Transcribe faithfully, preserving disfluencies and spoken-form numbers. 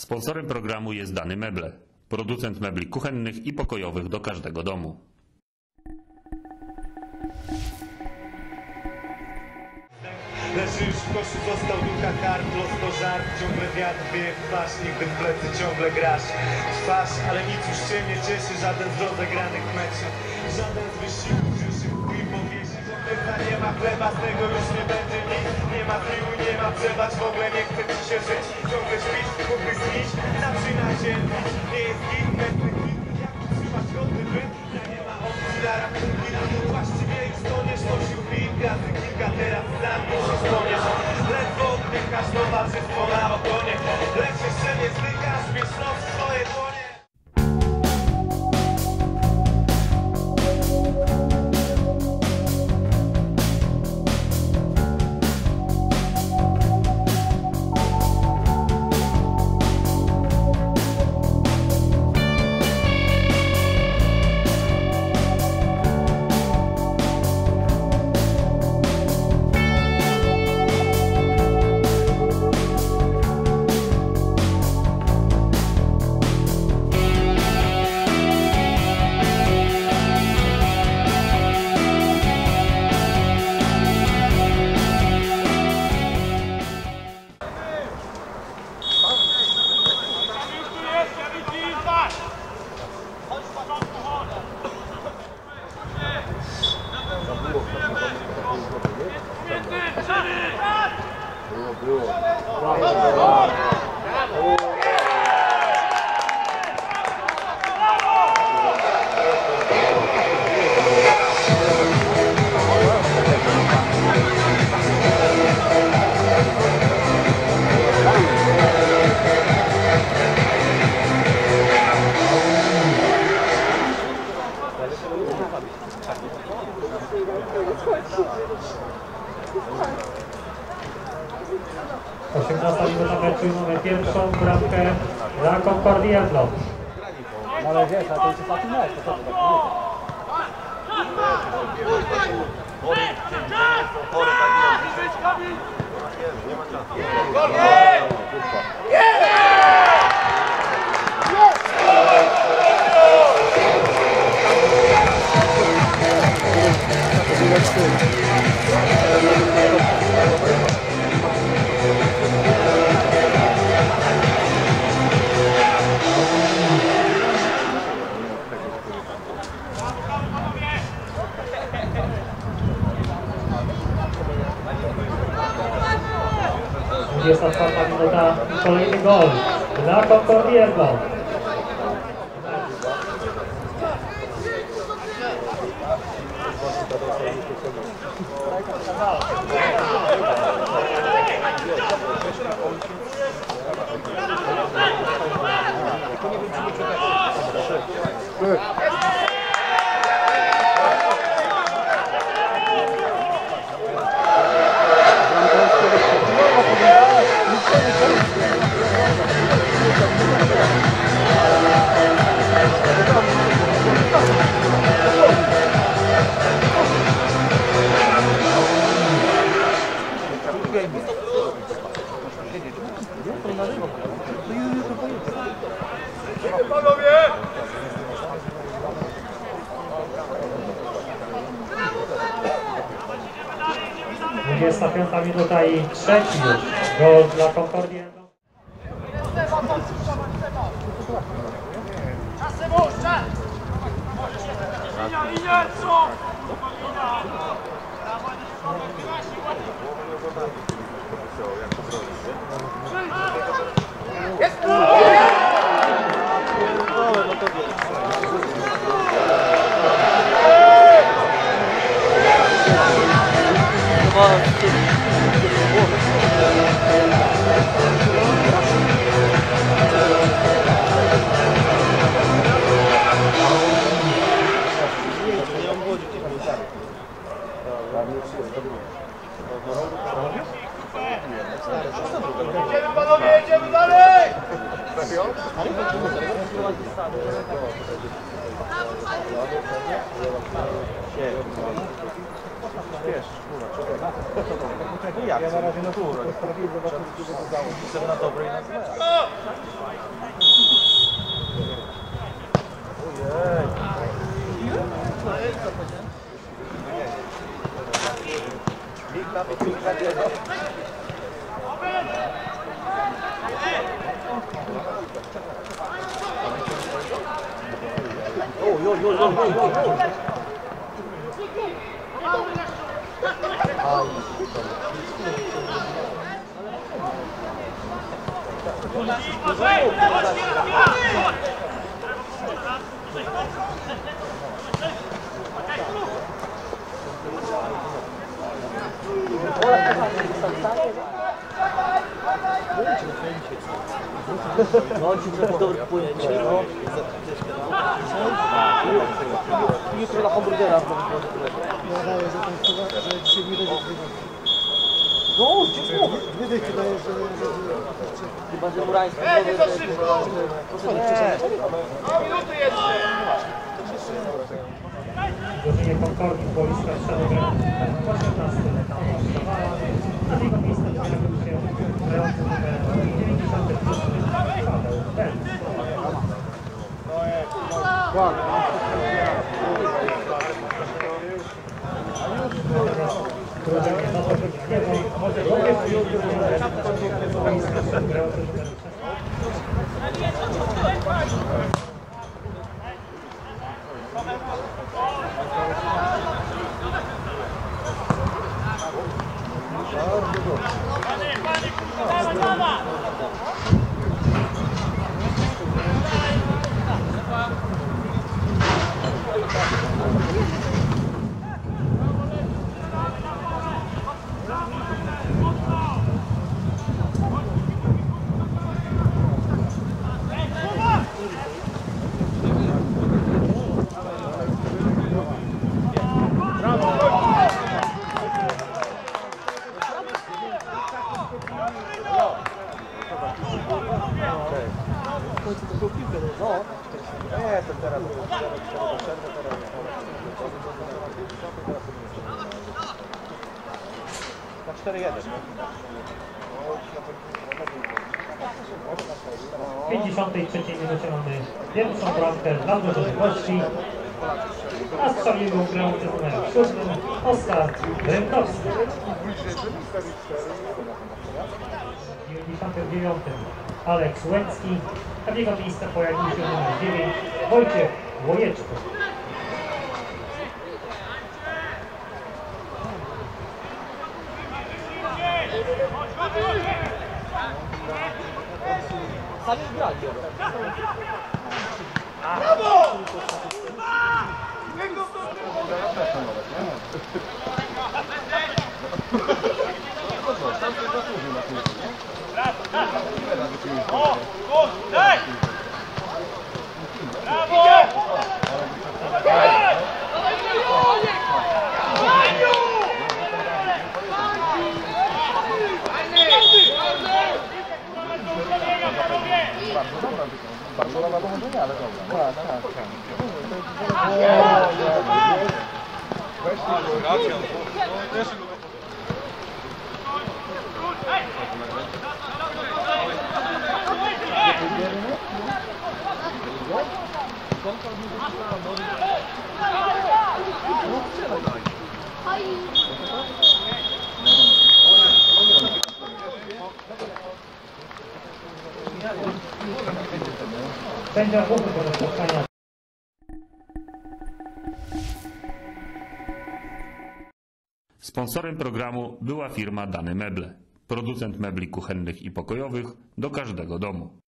Sponsorem programu jest Dany Meble, producent mebli kuchennych i pokojowych do każdego domu. Leży już w koszu, został ducha kart, los to żart, ciągle wiatr wieje w twarz, nigdy w plecy ciągle grasz. Twarz, ale nic już cię nie cieszy, żaden z rozegranych meczy, żaden z wysiłków, że się w chuj powiesi. Oddycha, nie ma chleba, z tego już nie będzie nic, nie ma tyłu, nie ma przebacz, w ogóle nie chce ci się żyć. Ciągle śpisz, mógłby znić, zaczyna się bić, nie jest git, mętny hit, jak utrzymasz godny byt, nie ma opcji na rachunki, właściwie już stoniesz, nosił bit, razy kilka, teraz sam już stoniesz. Ledwo oddychasz, towarzystwo na ogonie, lecz jeszcze nie zdychasz, bierz los w swoje dłonie. Było, było. osiemnasta minuta meczu, mamy pierwszą bramkę dla Concordii Elbląg. Ale wiesz, a to jest taki mecz, to co dwudziesta czwarta minuta i kolejny gol dla Concordii Elbląg. dwudziesta piąta minuta i trzeci już gol dla Concordii Elbląg. Jedziemy panowie, jedziemy dalej! wiesz, kurwa, człowieka. No jak? Na razie na kurwa. Chcemy na dobre i na złe. Ojej. Mikla, mikla, mikla. Oj, oj, oj, oj, oj, oj. Aj. No, ci to dobre pojęcie, no. Jutro na hamburgera. Ja daję za tą słowę, że dzisiaj nie będzie wygrał. No, dziękuję. Nie dychy daję, że... Chyba, że Murański. Nie, to szybko. Złożenie Concordii boiska Szanowego osiemnaście na jego miejsce pojawił się grający numer dziewięćdziesiąty Paweł Benz. Drużenie za to wygrzewał, może grający numer szesnaście. No, ja jestem teraz. Na cztery jeden. W pięćdziesiątej trzeciej minucie mamy pierwszą bramkę dla drużyny gości, a strzelił grający numer siódmym Oskar Rynkowski. W dziewięćdziesiątym dziewiątym Aleks Łęcki, a w jego miejsce pojawił się numer dziewięć Wojciech Łojeczko. Sami grali. O, o, daj! Brawo! Bardzo dobra połączenie, ale dobra. Tak, tak, tak. Sędzia główny do spotkania. Sponsorem programu była firma Dane Meble, producent mebli kuchennych i pokojowych do każdego domu.